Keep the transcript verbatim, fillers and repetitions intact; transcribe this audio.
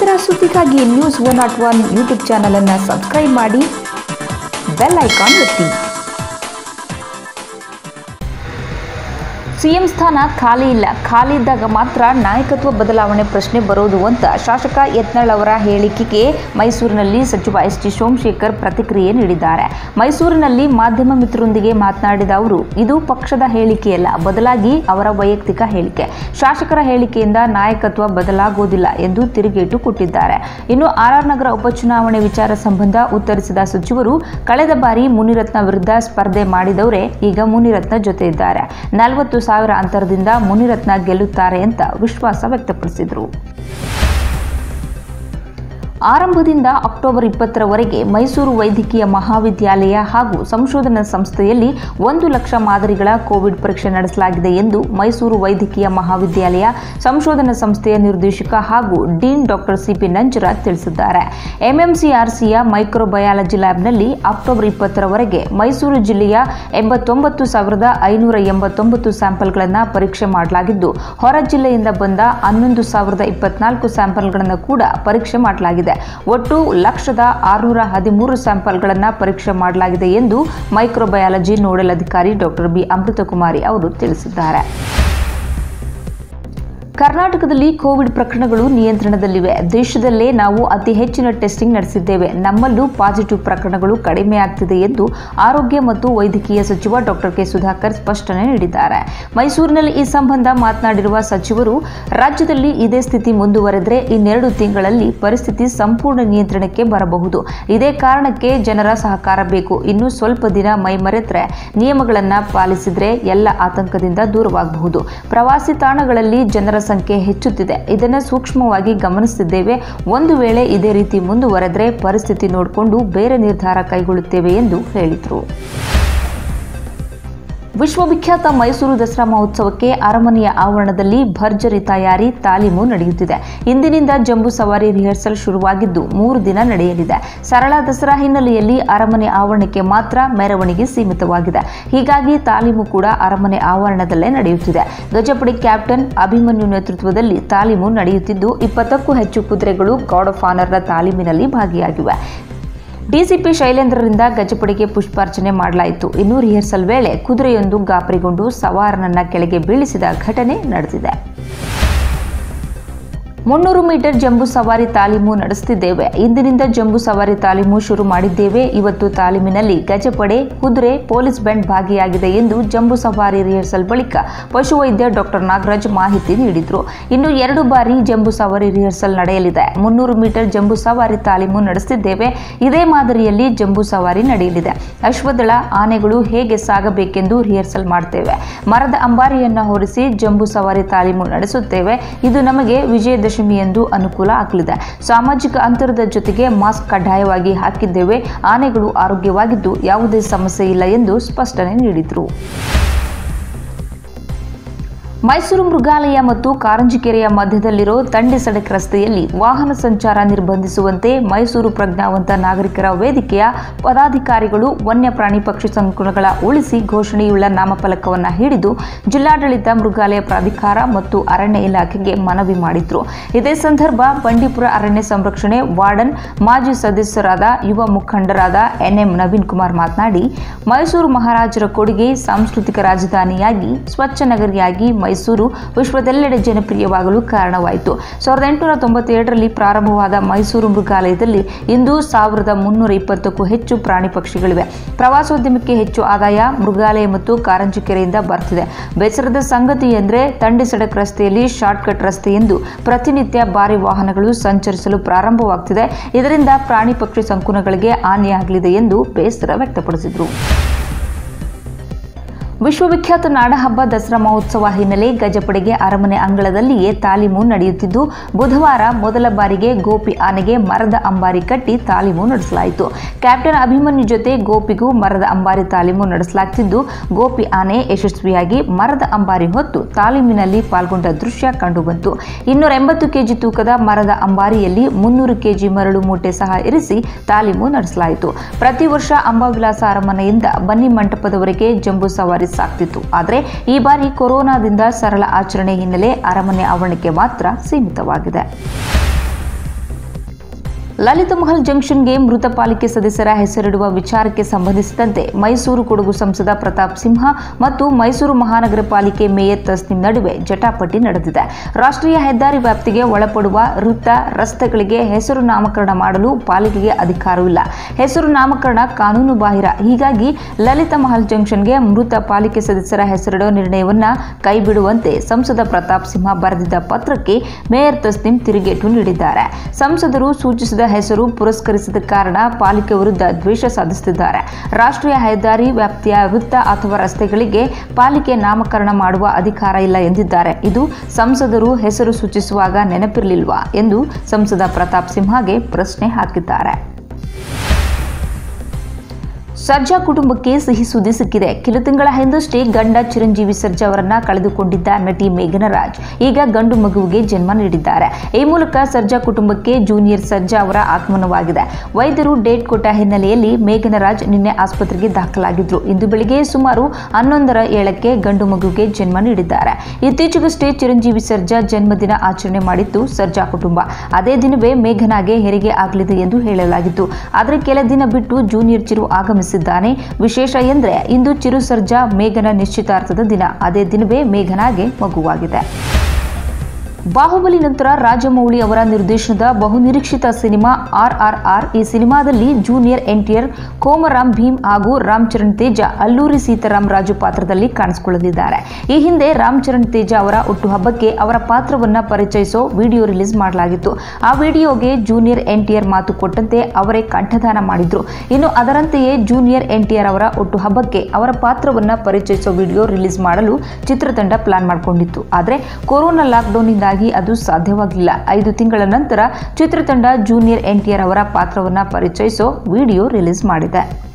ನಿರಂತರ ಸುದ್ದಿಗಾಗಿ news one not one YouTube channel ಅನ್ನು ಸಬ್ಸ್ಕ್ರೈಬ್ ಮಾಡಿ, ಬೆಲ್ ಐಕಾನ್ ಒತ್ತಿ. ಸಿಎಂ ಸ್ಥಾನ ಖಾಲಿ ಇಲ್ಲ, ಖಾಲಿ ಇದ್ದಾಗ ಮಾತ್ರ ನಾಯಕತ್ವ ಬದಲಾವಣೆ ಪ್ರಶ್ನೆ ಬರೋದು ಅಂತ ಶಾಸಕ ಯತ್ನಾಳ್ ಅವರ ಹೇಳಿಕೆಗೆ ಮೈಸೂರಿನಲ್ಲಿ ಸಚಿವ ಎಸ್ ಟಿ ಸೋಮಶೇಖರ್ ಪ್ರತಿಕ್ರಿಯೆ ನೀಡಿದ್ದಾರೆ. ಮೈಸೂರಿನಲ್ಲಿ ಮಾಧ್ಯಮ ಮಿತ್ರರೊಂದಿಗೆ ಮಾತನಾಡಿದ ಅವರು, ಇದು ಪಕ್ಷದ ಹೇಳಿಕೆಯಲ್ಲ, ಬದಲಾಗಿ ಅವರ ವೈಯಕ್ತಿಕ ಹೇಳಿಕೆ. ಶಾಸಕರ ಹೇಳಿಕೆಯಿಂದ ನಾಯಕತ್ವ ಬದಲಾಗುವುದಿಲ್ಲ ಎಂದು ತಿರುಗೇಟು ಕೊಟ್ಟಿದ್ದಾರೆ. ಇನ್ನು ಆರ್ ಆರ್ ನಗರ ಉಪಚುನಾವಣೆ ವಿಚಾರ ಸಂಬಂಧ ಉತ್ತರಿಸಿದ ಸಚಿವರು, ಕಳೆದ ಬಾರಿ ಮುನಿರತ್ನ ವಿರುದ್ಧ ಸ್ಪರ್ಧೆ ಮಾಡಿದವರೇ ಈಗ ಮುನಿರತ್ನ ಜೊತೆ ಇದ್ದಾರೆ. ನಲವತ್ತು ಸಾವಿರ ಅಂತರದಿಂದ ಮುನಿರತ್ನ ಗೆಲ್ಲುತ್ತಾರೆ ಅಂತ ವಿಶ್ವಾಸ ವ್ಯಕ್ತಪಡಿಸಿದರು. ಆರಂಭದಿಂದ ಅಕ್ಟೋಬರ್ ಇಪ್ಪತ್ತರವರೆಗೆ ಮೈಸೂರು ವೈದ್ಯಕೀಯ ಮಹಾವಿದ್ಯಾಲಯ ಹಾಗೂ ಸಂಶೋಧನಾ ಸಂಸ್ಥೆಯಲ್ಲಿ ಒಂದು ಲಕ್ಷ ಮಾದರಿಗಳ ಕೋವಿಡ್ ಪರೀಕ್ಷೆ ನಡೆಸಲಾಗಿದೆ ಎಂದು ಮೈಸೂರು ವೈದ್ಯಕೀಯ ಮಹಾವಿದ್ಯಾಲಯ ಸಂಶೋಧನಾ ಸಂಸ್ಥೆಯ ನಿರ್ದೇಶಕ ಹಾಗೂ ಡೀನ್ ಡಾಕ್ಟರ್ ಸಿಪಿ ನಂಜರಾಜ್ ತಿಳಿಸಿದ್ದಾರೆ. ಎಂಎಂಸಿಆರ್ಸಿಯ ಮೈಕ್ರೋಬಯಾಲಜಿ ಲ್ಯಾಬ್ನಲ್ಲಿ ಅಕ್ಟೋಬರ್ ಇಪ್ಪತ್ತರವರೆಗೆ ಮೈಸೂರು ಜಿಲ್ಲೆಯ ಎಂಬತ್ತೊಂಬತ್ತು ಸಾವಿರದ ಐನೂರ ಎಂಬತ್ತೊಂಬತ್ತು ಸ್ಯಾಂಪಲ್ಗಳನ್ನು ಪರೀಕ್ಷೆ ಮಾಡಲಾಗಿದ್ದು, ಹೊರ ಜಿಲ್ಲೆಯಿಂದ ಬಂದ ಹನ್ನೊಂದು ಸಾವಿರದ ಇಪ್ಪತ್ನಾಲ್ಕು ಸ್ಯಾಂಪಲ್ಗಳನ್ನು ಕೂಡ ಪರೀಕ್ಷೆ ಮಾಡಲಾಗಿದೆ. ಒಟ್ಟು ಲಕ್ಷದ ಆರುನೂರ ಹದಿಮೂರು ಸ್ಯಾಂಪಲ್ಗಳನ್ನು ಪರೀಕ್ಷೆ ಮಾಡಲಾಗಿದೆ ಎಂದು ಮೈಕ್ರೋಬಯಾಲಜಿ ನೋಡಲ್ ಅಧಿಕಾರಿ ಡಾಕ್ಟರ್ ಬಿ ಅಮೃತಕುಮಾರಿ ಅವರು ತಿಳಿಸಿದ್ದಾರೆ. ಕರ್ನಾಟಕದಲ್ಲಿ ಕೋವಿಡ್ ಪ್ರಕರಣಗಳು ನಿಯಂತ್ರಣದಲ್ಲಿವೆ. ದೇಶದಲ್ಲೇ ನಾವು ಅತಿ ಹೆಚ್ಚಿನ ಟೆಸ್ಟಿಂಗ್ ನಡೆಸಿದ್ದೇವೆ. ನಮ್ಮಲ್ಲೂ ಪಾಸಿಟಿವ್ ಪ್ರಕರಣಗಳು ಕಡಿಮೆ ಆಗ್ತಿದೆ ಎಂದು ಆರೋಗ್ಯ ಮತ್ತು ವೈದ್ಯಕೀಯ ಸಚಿವ ಡಾಕ್ಟರ್ ಕೆ ಸುಧಾಕರ್ ಸ್ಪಷ್ಟನೆ ನೀಡಿದ್ದಾರೆ. ಮೈಸೂರಿನಲ್ಲಿ ಈ ಸಂಬಂಧ ಮಾತನಾಡಿರುವ ಸಚಿವರು, ರಾಜ್ಯದಲ್ಲಿ ಇದೇ ಸ್ಥಿತಿ ಮುಂದುವರೆದರೆ ಇನ್ನೆರಡು ತಿಂಗಳಲ್ಲಿ ಪರಿಸ್ಥಿತಿ ಸಂಪೂರ್ಣ ನಿಯಂತ್ರಣಕ್ಕೆ ಬರಬಹುದು. ಇದೇ ಕಾರಣಕ್ಕೆ ಜನರ ಸಹಕಾರ ಬೇಕು. ಇನ್ನು ಸ್ವಲ್ಪ ದಿನ ಮೈಮರೆತರೆ ನಿಯಮಗಳನ್ನು ಪಾಲಿಸಿದರೆ ಎಲ್ಲ ಆತಂಕದಿಂದ ದೂರವಾಗಬಹುದು. ಪ್ರವಾಸಿ ತಾಣಗಳಲ್ಲಿ ಜನರ ಸಂಖ್ಯೆ ಹೆಚ್ಚುತ್ತಿದೆ. ಇದನ್ನು ಸೂಕ್ಷ್ಮವಾಗಿ ಗಮನಿಸುತ್ತಿದ್ದೇವೆ. ಒಂದು ವೇಳೆ ಇದೇ ರೀತಿ ಮುಂದುವರೆದರೆ ಪರಿಸ್ಥಿತಿ ನೋಡಿಕೊಂಡು ಬೇರೆ ನಿರ್ಧಾರ ಕೈಗೊಳ್ಳುತ್ತೇವೆ ಎಂದು ಹೇಳಿದರು. ವಿಶ್ವವಿಖ್ಯಾತ ಮೈಸೂರು ದಸರಾ ಮಹೋತ್ಸವಕ್ಕೆ ಅರಮನೆಯ ಆವರಣದಲ್ಲಿ ಭರ್ಜರಿ ತಯಾರಿ, ತಾಲೀಮು ನಡೆಯುತ್ತಿದೆ. ಇಂದಿನಿಂದ ಜಂಬೂ ಸವಾರಿ ರಿಹರ್ಸಲ್ ಶುರುವಾಗಿದ್ದು ಮೂರು ದಿನ ನಡೆಯಲಿದೆ. ಸರಳ ದಸರಾ ಹಿನ್ನೆಲೆಯಲ್ಲಿ ಅರಮನೆ ಆವರಣಕ್ಕೆ ಮಾತ್ರ ಮೆರವಣಿಗೆ ಸೀಮಿತವಾಗಿದೆ. ಹೀಗಾಗಿ ತಾಲೀಮು ಕೂಡ ಅರಮನೆ ಆವರಣದಲ್ಲೇ ನಡೆಯುತ್ತಿದೆ. ಗಜಪಡೆ ಕ್ಯಾಪ್ಟನ್ ಅಭಿಮನ್ಯು ನೇತೃತ್ವದಲ್ಲಿ ತಾಲೀಮು ನಡೆಯುತ್ತಿದ್ದು, ಇಪ್ಪತ್ತಕ್ಕೂ ಹೆಚ್ಚು ಕುದುರೆಗಳು ಗಾರ್ಡ್ ಆಫ್ ಆನರ್ನ ತಾಲೀಮಿನಲ್ಲಿ ಭಾಗಿಯಾಗಿವೆ. ಡಿಸಿಪಿ ಶೈಲೇಂದ್ರರಿಂದ ಗಜಪಡೆಗೆ ಪುಷ್ಪಾರ್ಚನೆ ಮಾಡಲಾಯಿತು. ಇನ್ನು ರಿಹರ್ಸಲ್ ವೇಳೆ ಕುದುರೆಯೊಂದು ಗಾಬರಿಗೊಂಡು ಸವಾರನನ್ನ ಕೆಳಗೆ ಬೀಳಿಸಿದ ಘಟನೆ ನಡೆದಿದೆ. ಮುನ್ನೂರು ಮೀಟರ್ ಜಂಬೂ ಸವಾರಿ ತಾಲೀಮು ನಡೆಸುತ್ತಿದ್ದೇವೆ. ಇಂದಿನಿಂದ ಜಂಬೂ ಸವಾರಿ ತಾಲೀಮು ಶುರು ಮಾಡಿದ್ದೇವೆ. ಇವತ್ತು ತಾಲೀಮಿನಲ್ಲಿ ಗಜಪಡೆ, ಕುದುರೆ, ಪೊಲೀಸ್ ಬ್ಯಾಂಡ್ ಭಾಗಿಯಾಗಿದೆ ಎಂದು ಜಂಬೂ ಸವಾರಿ ರಿಹರ್ಸಲ್ ಬಳಿಕ ಪಶುವೈದ್ಯ ಡಾಕ್ಟರ್ ನಾಗರಾಜ್ ಮಾಹಿತಿ ನೀಡಿದರು. ಇನ್ನು ಎರಡು ಬಾರಿ ಜಂಬೂ ಸವಾರಿ ರಿಹರ್ಸಲ್ ನಡೆಯಲಿದೆ. ಮುನ್ನೂರು ಮೀಟರ್ ಜಂಬೂ ಸವಾರಿ ತಾಲೀಮು ನಡೆಸುತ್ತಿದ್ದೇವೆ. ಇದೇ ಮಾದರಿಯಲ್ಲಿ ಜಂಬೂ ಸವಾರಿ ನಡೆಯಲಿದೆ. ಅಶ್ವದಳ ಆನೆಗಳು ಹೇಗೆ ಸಾಗಬೇಕೆಂದು ರಿಹರ್ಸಲ್ ಮಾಡ್ತೇವೆ. ಮರದ ಅಂಬಾರಿಯನ್ನು ಹೊರಿಸಿ ಜಂಬೂ ಸವಾರಿ ತಾಲೀಮು ನಡೆಸುತ್ತೇವೆ. ಇದು ನಮಗೆ ವಿಜಯದಶಮಿ ಎಂದು ಅನುಕೂಲ ಆಗಲಿದೆ. ಸಾಮಾಜಿಕ ಅಂತರದ ಜೊತೆಗೆ ಮಾಸ್ಕ್ ಕಡ್ಡಾಯವಾಗಿ ಹಾಕಿದ್ದೇವೆ. ಆನೆಗಳು ಆರೋಗ್ಯವಾಗಿದ್ದು ಯಾವುದೇ ಸಮಸ್ಯೆ ಇಲ್ಲ ಎಂದು ಸ್ಪಷ್ಟನೆ ನೀಡಿದರು. ಮೈಸೂರು ಮೃಗಾಲಯ ಮತ್ತು ಕಾರಂಜಿಕೆರೆಯ ಮಧ್ಯದಲ್ಲಿರೋ ತಂಡಿ ಸಡಕ್ ರಸ್ತೆಯಲ್ಲಿ ವಾಹನ ಸಂಚಾರ ನಿರ್ಬಂಧಿಸುವಂತೆ ಮೈಸೂರು ಪ್ರಜ್ಞಾವಂತ ನಾಗರಿಕರ ವೇದಿಕೆಯ ಪದಾಧಿಕಾರಿಗಳು ವನ್ಯಪ್ರಾಣಿ ಪಕ್ಷಿ ಸಂಕುಲಗಳ ಉಳಿಸಿ ಘೋಷಣೆಯುಳ್ಳ ನಾಮಫಲಕವನ್ನು ಹಿಡಿದು ಜಿಲ್ಲಾಡಳಿತ, ಮೃಗಾಲಯ ಪ್ರಾಧಿಕಾರ ಮತ್ತು ಅರಣ್ಯ ಇಲಾಖೆಗೆ ಮನವಿ ಮಾಡಿದ್ರು. ಇದೇ ಸಂದರ್ಭ ಬಂಡೀಪುರ ಅರಣ್ಯ ಸಂರಕ್ಷಣೆ ವಾರ್ಡನ್ ಮಾಜಿ ಸದಸ್ಯರಾದ ಯುವ ಮುಖಂಡರಾದ ಎನ್ ಎಂ ನವೀನ್ ಕುಮಾರ್ ಮಾತನಾಡಿ, ಮೈಸೂರು ಮಹಾರಾಜರ ಕೊಡುಗೆ ಸಾಂಸ್ಕೃತಿಕ ರಾಜಧಾನಿಯಾಗಿ ಸ್ವಚ್ಛ ನಗರಿಯಾಗಿ ಮೈಸೂರು ವಿಶ್ವದೆಲ್ಲೆಡೆ ಜನಪ್ರಿಯವಾಗಲು ಕಾರಣವಾಯಿತು. ಸಾವಿರದ ಎಂಟುನೂರ ತೊಂಬತ್ತೇಳರಲ್ಲಿ ಪ್ರಾರಂಭವಾದ ಮೈಸೂರು ಮೃಗಾಲಯದಲ್ಲಿ ಇಂದು ಸಾವಿರದ ಮುನ್ನೂರ ಇಪ್ಪತ್ತಕ್ಕೂ ಹೆಚ್ಚು ಪ್ರಾಣಿ ಪಕ್ಷಿಗಳಿವೆ. ಪ್ರವಾಸೋದ್ಯಮಕ್ಕೆ ಹೆಚ್ಚು ಆದಾಯ ಮೃಗಾಲಯ ಮತ್ತು ಕಾರಂಜಿಕೆರೆಯಿಂದ ಬರ್ತಿದೆ. ಬೇಸರದ ಸಂಗತಿ ಎಂದರೆ ತಂಡಿ ಸಡಕ್ ರಸ್ತೆಯಲ್ಲಿ ಶಾರ್ಟ್ಕಟ್ ರಸ್ತೆ ಎಂದು ಪ್ರತಿನಿತ್ಯ ಭಾರಿ ವಾಹನಗಳು ಸಂಚರಿಸಲು ಪ್ರಾರಂಭವಾಗ್ತಿದೆ. ಇದರಿಂದ ಪ್ರಾಣಿ ಪಕ್ಷಿ ಸಂಕುಲಗಳಿಗೆ ಹಾನಿಯಾಗಲಿದೆ ಎಂದು ಬೇಸರ ವ್ಯಕ್ತಪಡಿಸಿದರು. ವಿಶ್ವವಿಖ್ಯಾತ ನಾಡಹಬ್ಬ ದಸರಾ ಮಹೋತ್ಸವ ಹಿನ್ನೆಲೆ ಗಜಪಡೆಗೆ ಅರಮನೆ ಅಂಗಳದಲ್ಲಿಯೇ ತಾಲೀಮು ನಡೆಯುತ್ತಿದ್ದು, ಬುಧವಾರ ಮೊದಲ ಬಾರಿಗೆ ಗೋಪಿ ಆನೆಗೆ ಮರದ ಅಂಬಾರಿ ಕಟ್ಟಿ ತಾಲೀಮು ನಡೆಸಲಾಯಿತು. ಕ್ಯಾಪ್ಟನ್ ಅಭಿಮನ್ಯು ಜೊತೆ ಗೋಪಿಗೂ ಮರದ ಅಂಬಾರಿ ತಾಲೀಮು ನಡೆಸಲಾಗುತ್ತಿದ್ದು, ಗೋಪಿ ಆನೆ ಯಶಸ್ವಿಯಾಗಿ ಮರದ ಅಂಬಾರಿ ಹೊತ್ತು ತಾಲೀಮಿನಲ್ಲಿ ಪಾಲ್ಗೊಂಡ ದೃಶ್ಯ ಕಂಡುಬಂತು. ಇನ್ನೂರ ಎಂಬತ್ತು ಕೆಜಿ ತೂಕದ ಮರದ ಅಂಬಾರಿಯಲ್ಲಿ ಮುನ್ನೂರು ಕೆಜಿ ಮರಳು ಮೂಟೆ ಸಹ ಇರಿಸಿ ತಾಲೀಮು ನಡೆಸಲಾಯಿತು. ಪ್ರತಿ ವರ್ಷ ಅಂಬಾವಿಲಾಸ ಅರಮನೆಯಿಂದ ಬನ್ನಿ ಮಂಟಪದವರೆಗೆ ಜಂಬೂ ಸವಾರಿ ಸಾಕ್ತಿತ್ತು. ಆದರೆ ಈ ಬಾರಿ ಕೊರೋನಾದಿಂದ ಸರಳ ಆಚರಣೆ ಹಿನ್ನೆಲೆ ಅರಮನೆ ಆವರಣಕ್ಕೆ ಮಾತ್ರ ಸೀಮಿತವಾಗಿದೆ. ಲಲಿತ ಮಹಲ್ ಜಂಕ್ಷನ್ಗೆ ಮೃತ ಪಾಲಿಕೆ ಸದಸ್ಯರ ಹೆಸರಿಡುವ ವಿಚಾರಕ್ಕೆ ಸಂಬಂಧಿಸಿದಂತೆ ಮೈಸೂರು ಕೊಡಗು ಸಂಸದ ಪ್ರತಾಪ್ ಸಿಂಹ ಮತ್ತು ಮೈಸೂರು ಮಹಾನಗರ ಪಾಲಿಕೆ ಮೇಯರ್ ತಸ್ನಿಂ ನಡುವೆ ಜಟಾಪಟಿ ನಡೆದಿದೆ. ರಾಷ್ಟ್ರೀಯ ಹೆದ್ದಾರಿ ವ್ಯಾಪ್ತಿಗೆ ಒಳಪಡುವ ವೃತ್ತ ರಸ್ತೆಗಳಿಗೆ ಹೆಸರು ನಾಮಕರಣ ಮಾಡಲು ಪಾಲಿಕೆಗೆ ಅಧಿಕಾರವಿಲ್ಲ. ಹೆಸರು ನಾಮಕರಣ ಕಾನೂನು ಬಾಹಿರ. ಹೀಗಾಗಿ ಲಲಿತ ಮಹಲ್ ಜಂಕ್ಷನ್ಗೆ ಮೃತ ಪಾಲಿಕೆ ಸದಸ್ಯರ ಹೆಸರಿಡುವ ನಿರ್ಣಯವನ್ನ ಕೈಬಿಡುವಂತೆ ಸಂಸದ ಪ್ರತಾಪ್ ಸಿಂಹ ಬರೆದಿದ್ದ ಪತ್ರಕ್ಕೆ ಮೇಯರ್ ತಸ್ನಿಂ ತಿರುಗೇಟು ನೀಡಿದ್ದಾರೆ. ಸಂಸದರು ಸೂಚಿಸಿದ ಹೆಸರು ಪುರಸ್ಕರಿಸಿದ ಕಾರಣ ಪಾಲಿಕೆ ವಿರುದ್ಧ ದ್ವೇಷ ಸಾಧಿಸುತ್ತಿದ್ದಾರೆ. ರಾಷ್ಟ್ರೀಯ ಹೆದ್ದಾರಿ ವ್ಯಾಪ್ತಿಯ ವೃತ್ತ ಅಥವಾ ರಸ್ತೆಗಳಿಗೆ ಪಾಲಿಕೆ ನಾಮಕರಣ ಮಾಡುವ ಅಧಿಕಾರ ಇಲ್ಲ ಎಂದಿದ್ದಾರೆ. ಇದು ಸಂಸದರು ಹೆಸರು ಸೂಚಿಸುವಾಗ ನೆನಪಿರಲಿಲ್ವಾ ಎಂದು ಸಂಸದ ಪ್ರತಾಪ್ ಸಿಂಹಗೆ ಪ್ರಶ್ನೆ ಹಾಕಿದ್ದಾರೆ. ಸರ್ಜಾ ಕುಟುಂಬಕ್ಕೆ ಸಿಹಿ ಸುದ್ದಿ ಸಿಕ್ಕಿದೆ. ಕೆಲ ತಿಂಗಳ ಹಿಂದಷ್ಟೇ ಗಂಡ ಚಿರಂಜೀವಿ ಸರ್ಜಾ ಅವರನ್ನ ಕಳೆದುಕೊಂಡಿದ್ದ ನಟಿ ಮೇಘನರಾಜ್ ಈಗ ಗಂಡು ಮಗುವಿಗೆ ಜನ್ಮ ನೀಡಿದ್ದಾರೆ. ಈ ಮೂಲಕ ಸರ್ಜಾ ಕುಟುಂಬಕ್ಕೆ ಜೂನಿಯರ್ ಸರ್ಜಾ ಅವರ ಆಗಮನವಾಗಿದೆ. ವೈದ್ಯರು ಡೇಟ್ ಕೊಟ್ಟ ಹಿನ್ನೆಲೆಯಲ್ಲಿ ಮೇಘನರಾಜ್ ನಿನ್ನೆ ಆಸ್ಪತ್ರೆಗೆ ದಾಖಲಾಗಿದ್ರು. ಇಂದು ಬೆಳಿಗ್ಗೆ ಸುಮಾರು ಹನ್ನೊಂದರ ಏಳಕ್ಕೆ ಗಂಡು ಮಗುವಿಗೆ ಜನ್ಮ ನೀಡಿದ್ದಾರೆ. ಇತ್ತೀಚೆಗಷ್ಟೇ ಚಿರಂಜೀವಿ ಸರ್ಜಾ ಜನ್ಮದಿನ ಆಚರಣೆ ಮಾಡಿತ್ತು ಸರ್ಜಾ ಕುಟುಂಬ. ಅದೇ ದಿನವೇ ಮೇಘನಾಗೆ ಹೆರಿಗೆ ಆಗಲಿದೆ ಎಂದು ಹೇಳಲಾಗಿತ್ತು. ಆದರೆ ಕೆಲ ದಿನ ಬಿಟ್ಟು ಜೂನಿಯರ್ ಚಿರು ಆಗಮಿಸಿದ್ದಾರೆ. ವಿಶೇಷ ಎಂದರೆ ಇಂದು ಚಿರು ಸರ್ಜಾ ಮೇಘನ ನಿಶ್ಚಿತಾರ್ಥದ ದಿನ. ಅದೇ ದಿನವೇ ಮೇಘನಾಗೆ ಮಗುವಾಗಿದೆ. ಬಾಹುಬಲಿ ನಂತರ ರಾಜಮೌಳಿ ಅವರ ನಿರ್ದೇಶನದ ಬಹುನಿರೀಕ್ಷಿತ ಸಿನಿಮಾ ಆರ್ ಆರ್ ಆರ್. ಈ ಸಿನಿಮಾದಲ್ಲಿ ಜೂನಿಯರ್ ಎನ್ಟಿಆರ್, ಕೋಮರಾಮ್ ಭೀಮ್ ಹಾಗೂ ರಾಮ್ ಚರಣ್ ತೇಜ ಅಲ್ಲೂರಿ ಸೀತಾರಾಮ್ ರಾಜು ಪಾತ್ರದಲ್ಲಿ ಕಾಣಿಸಿಕೊಳ್ಳಲಿದ್ದಾರೆ. ಈ ಹಿಂದೆ ರಾಮ್ ಚರಣ್ ತೇಜ ಅವರ ಹುಟ್ಟುಹಬ್ಬಕ್ಕೆ ಅವರ ಪಾತ್ರವನ್ನ ಪರಿಚಯಿಸೋ ವಿಡಿಯೋ ರಿಲೀಸ್ ಮಾಡಲಾಗಿತ್ತು. ಆ ವಿಡಿಯೋಗೆ ಜೂನಿಯರ್ ಎನ್ಟಿಆರ್ ಮಾತು ಕೊಟ್ಟಂತೆ ಅವರೇ ಕಂಠದಾನ ಮಾಡಿದ್ರು. ಇನ್ನು ಅದರಂತೆಯೇ ಜೂನಿಯರ್ ಎನ್ಟಿಆರ್ ಅವರ ಹುಟ್ಟುಹಬ್ಬಕ್ಕೆ ಅವರ ಪಾತ್ರವನ್ನ ಪರಿಚಯಿಸೋ ವಿಡಿಯೋ ರಿಲೀಸ್ ಮಾಡಲು ಚಿತ್ರತಂಡ ಪ್ಲಾನ್ ಮಾಡಿಕೊಂಡಿತ್ತು. ಆದರೆ ಕೊರೋನಾ ಲಾಕ್ಡೌನ್ನಿಂದಾಗಿ ಅದು ಸಾಧ್ಯವಾಗಲಿಲ್ಲ. ಐದು ತಿಂಗಳ ನಂತರ ಚಿತ್ರತಂಡ ಜೂನಿಯರ್ ಎನ್ಟಿಆರ್ ಅವರ ಪಾತ್ರವನ್ನ ಪರಿಚಯಿಸೋ ವಿಡಿಯೋ ರಿಲೀಸ್ ಮಾಡಿದೆ.